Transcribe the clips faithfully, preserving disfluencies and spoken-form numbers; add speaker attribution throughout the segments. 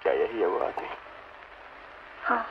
Speaker 1: क्या यही है वो आदमी?
Speaker 2: हाँ।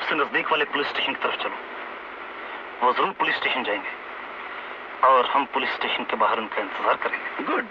Speaker 1: सबसे नजदीक वाले पुलिस स्टेशन की तरफ चलो। वो जरूर पुलिस स्टेशन जाएंगे और हम पुलिस स्टेशन के बाहर उनका इंतजार करेंगे।
Speaker 3: गुड।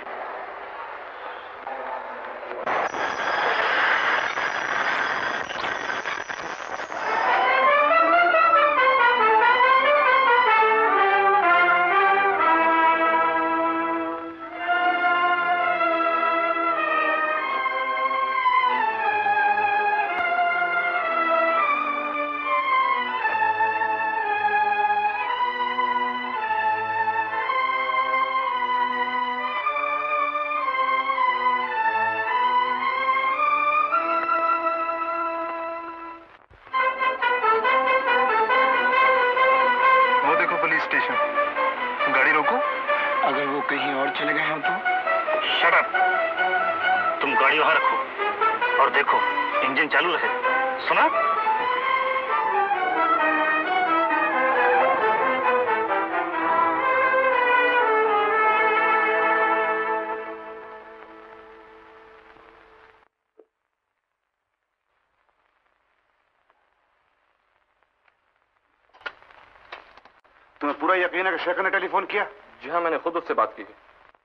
Speaker 4: यकीन है कि शेखर ने टेलीफोन किया?
Speaker 3: जी हाँ, मैंने खुद उससे बात की है।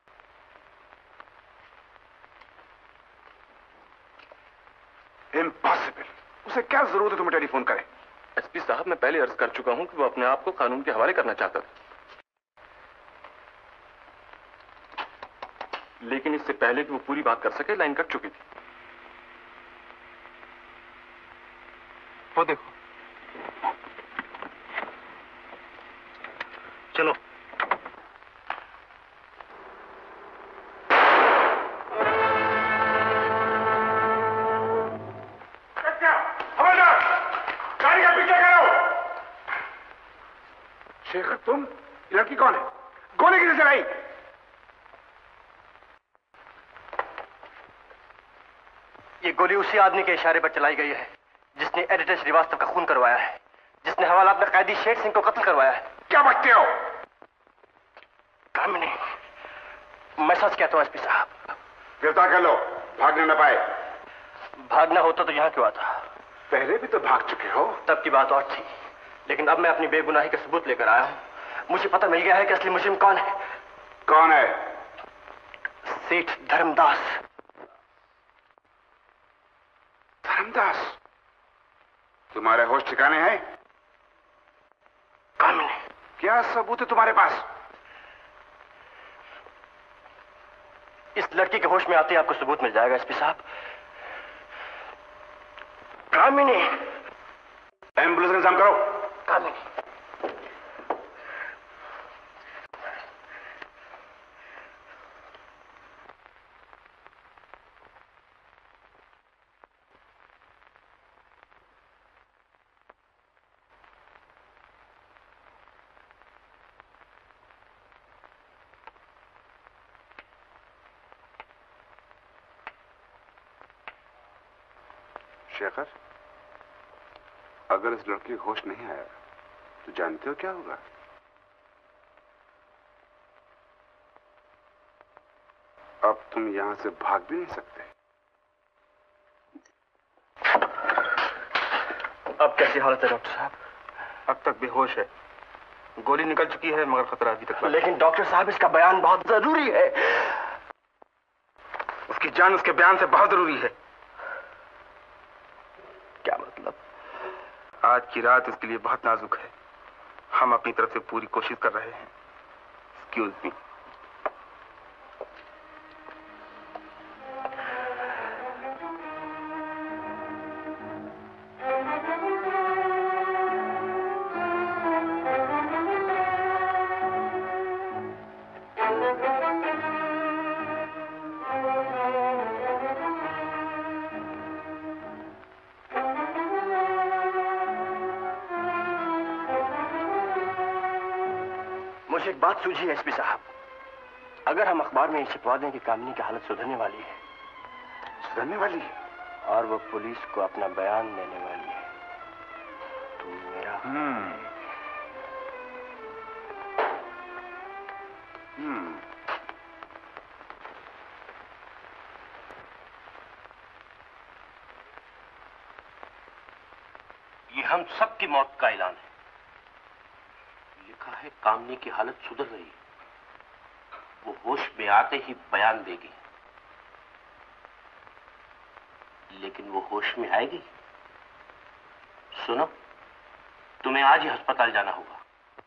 Speaker 4: इम्पॉसिबल। उसे क्या जरूरत है तुम्हें टेलीफोन करे?
Speaker 3: एसपी साहब, मैं पहले अर्ज कर चुका हूं कि वो अपने आप को कानून के हवाले करना चाहता था, लेकिन इससे पहले कि वो पूरी बात कर सके लाइन कट चुकी थी।
Speaker 1: वो देखो। चलो।
Speaker 4: हवलदार, गाड़ी का पीछा करो। शेखर, तुम? ये लड़की कौन है? गोली किसे चलाई?
Speaker 5: ये गोली उसी आदमी के इशारे पर चलाई गई है जिसने एडिटर श्रीवास्तव का खून करवाया है, जिसने हवालात में कैदी शेर सिंह को कत्ल करवाया है।
Speaker 4: क्या बकते हो?
Speaker 5: काम नहीं। मैं सच कहता हूं एसपी साहब।
Speaker 4: गिरफ्तार कर लो, भागने न पाए।
Speaker 5: भागना होता तो यहां क्यों आता?
Speaker 4: पहले भी तो भाग चुके हो।
Speaker 5: तब की बात और थी, लेकिन अब मैं अपनी बेगुनाही का सबूत लेकर आया हूं। मुझे पता मिल गया है कि असली मुजरिम कौन है।
Speaker 4: कौन है?
Speaker 5: सेठ धर्मदास।
Speaker 4: धर्मदास? तुम्हारे होश ठिकाने हैं?
Speaker 5: कामिनी।
Speaker 4: क्या सबूत है तुम्हारे पास?
Speaker 5: इस लड़की के होश में आते ही आपको सबूत मिल जाएगा एसपी साहब। कामिनी।
Speaker 4: एम्बुलेंस का इंतजाम करो।
Speaker 5: कामिनी।
Speaker 4: शेखर, अगर इस लड़की को होश नहीं आया तो जानते हो क्या होगा? अब तुम यहां से भाग भी नहीं सकते।
Speaker 5: अब कैसी हालत है डॉक्टर साहब?
Speaker 3: अब तक बेहोश है, गोली निकल चुकी है मगर खतरा अभी तक।
Speaker 5: लेकिन डॉक्टर साहब, इसका बयान बहुत जरूरी है।
Speaker 3: उसकी जान उसके बयान से बहुत जरूरी है।
Speaker 5: क्या मतलब?
Speaker 3: आज की रात उसके लिए बहुत नाजुक है। हम अपनी तरफ से पूरी कोशिश कर रहे हैं। Excuse me.
Speaker 5: एक बात सूझी एसपी साहब, अगर हम अखबार में छिपवा दें कि कामिनी की हालत सुधरने वाली है।
Speaker 4: सुधरने वाली है?
Speaker 5: और वो पुलिस को अपना बयान देने वाली है, तो मेरा
Speaker 4: हम्म हम्म
Speaker 1: ये
Speaker 6: हम सब की मौत का ऐलान है। लिखा है कामनी की हालत सुधर रही, वो होश में आते ही बयान देगी, लेकिन वो होश में आएगी? सुनो, तुम्हें आज ही अस्पताल जाना होगा।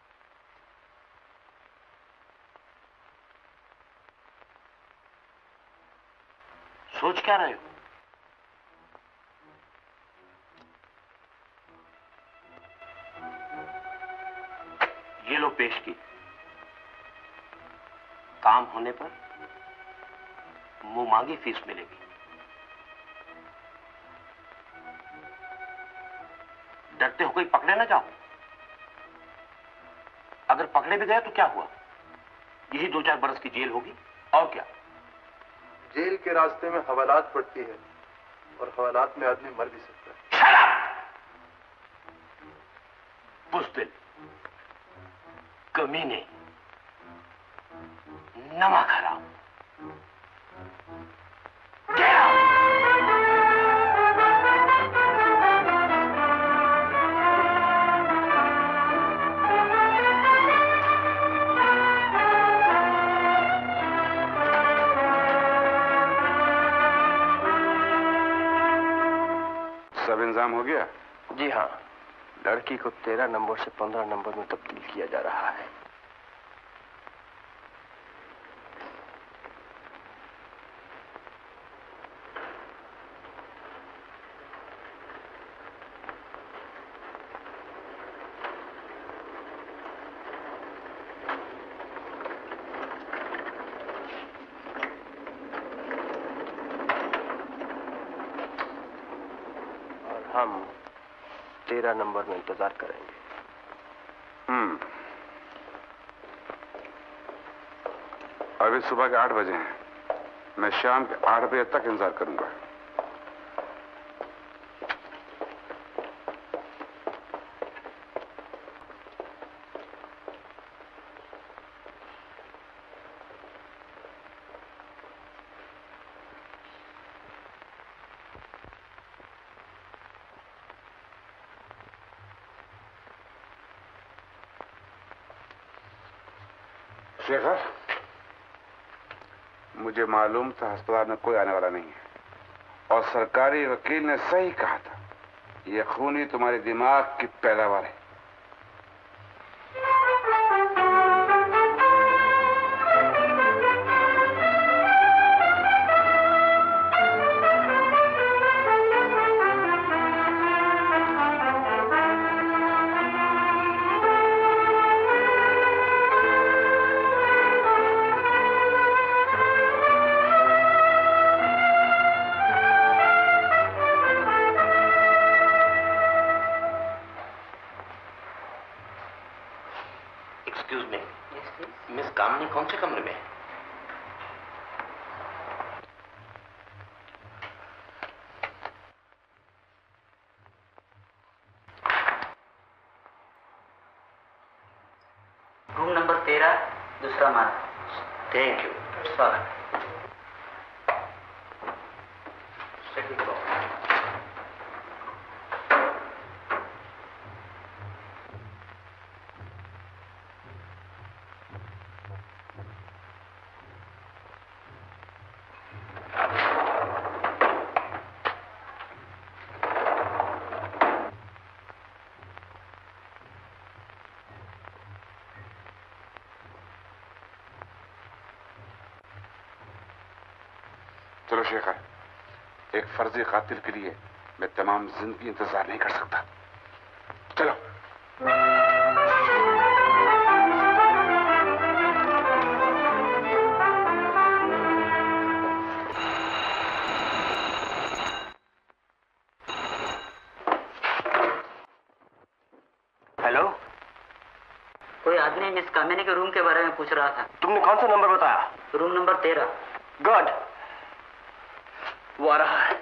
Speaker 6: सोच क्या रहे हो? ये लो पेश की। काम होने पर मुंह मांगी फीस मिलेगी। डरते हो कोई पकड़े ना जाओ। अगर पकड़े भी गए तो क्या हुआ? यही दो चार बरस की जेल होगी, और क्या?
Speaker 7: जेल के रास्ते में हवालात पड़ती है, और हवालात में आदमी मर भी सकता है।
Speaker 6: बुज़दिल, कमीने, नमक हराम।
Speaker 4: सब इंतजाम हो गया?
Speaker 5: जी हाँ, लड़की को तेरह नंबर से पंद्रह नंबर में तब्दील किया जा रहा है। हम तेरह नंबर में इंतजार करेंगे।
Speaker 4: हम्म। अभी सुबह के आठ बजे हैं। मैं शाम के आठ बजे तक इंतजार करूंगा। शेखर, मुझे मालूम था अस्पताल में कोई आने वाला नहीं है, और सरकारी वकील ने सही कहा था, यह खूनी तुम्हारे दिमाग की पैदावार है। चलो शेखर, एक फर्जी कातिल के लिए मैं तमाम जिंदगी इंतजार नहीं कर सकता। चलो।
Speaker 5: हेलो,
Speaker 8: कोई आदमी मिस कामिनी के रूम के बारे में पूछ रहा था।
Speaker 5: तुमने कौन सा नंबर बताया?
Speaker 8: रूम नंबर तेरह।
Speaker 5: गुड, वो आ रहा है।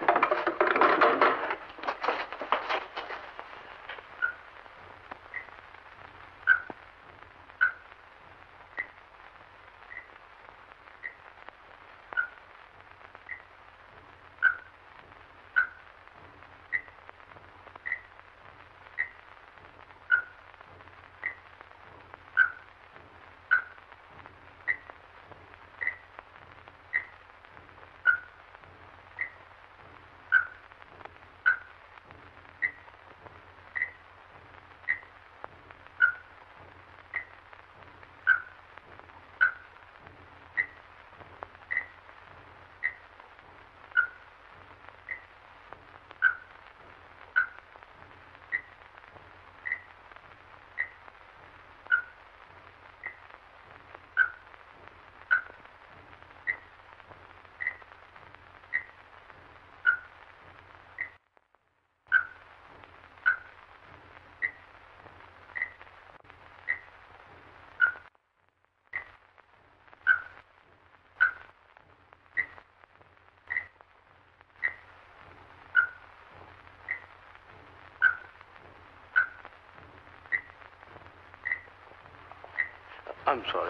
Speaker 6: I am sorry.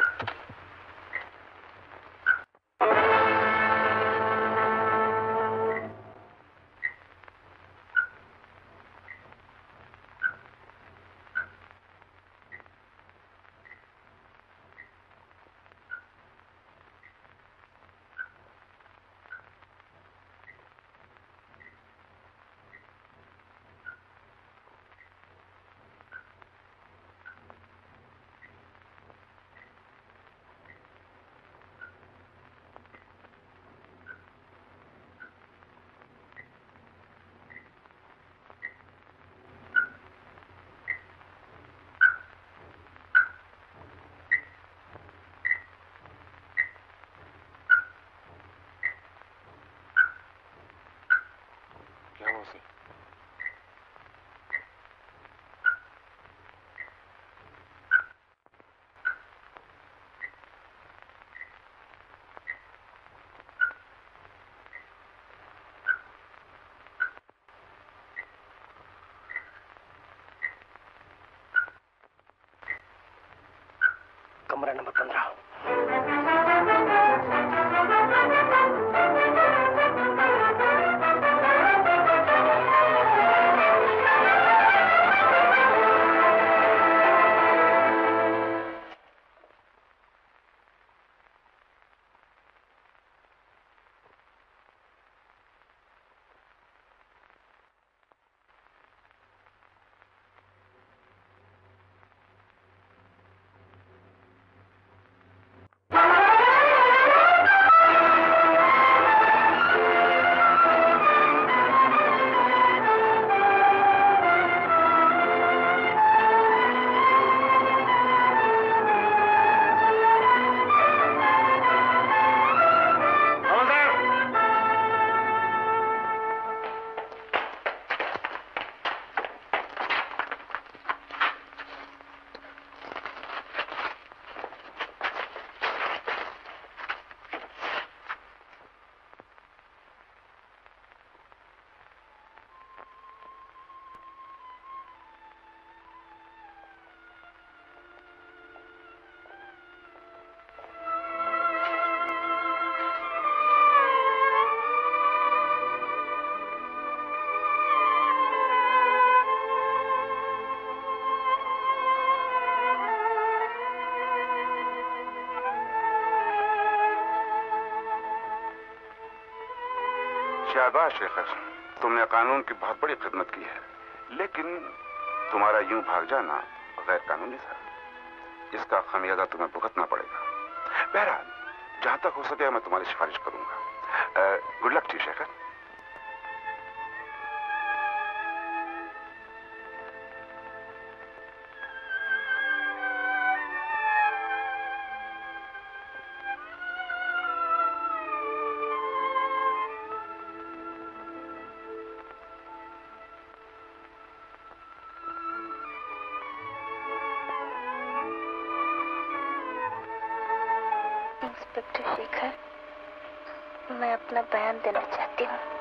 Speaker 5: कमरा नंबर पंद्रह।
Speaker 4: शाबाश शेखर, तुमने कानून की बहुत बड़ी खिदमत की है, लेकिन तुम्हारा यूं भाग जाना गैर कानूनी था। इसका खमियाजा तुम्हें भुगतना पड़ेगा। बहरहाल, जहां तक हो सके मैं तुम्हारी सिफारिश करूंगा। Good luck to Shekhar.
Speaker 2: Inspector Shekhar, मैं अपना बयान देना चाहती हूँ।